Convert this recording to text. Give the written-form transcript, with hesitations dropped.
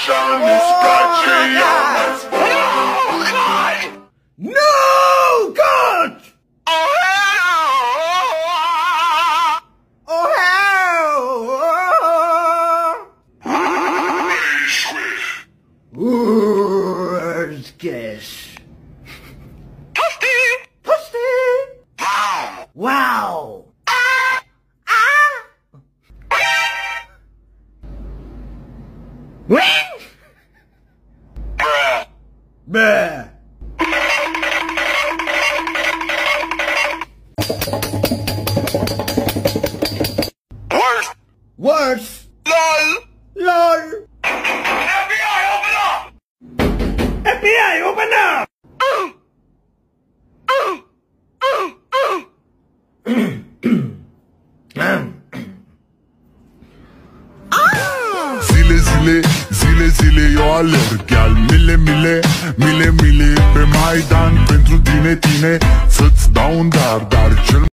Shiny, scratchy, No, God! oh, Ooh, guess. Toasty! Wow! Bruh! Worse! LOL! FBI, open up! Zile, eu alerg al mile pe Maidan pentru tine, să-ți dau un dar cel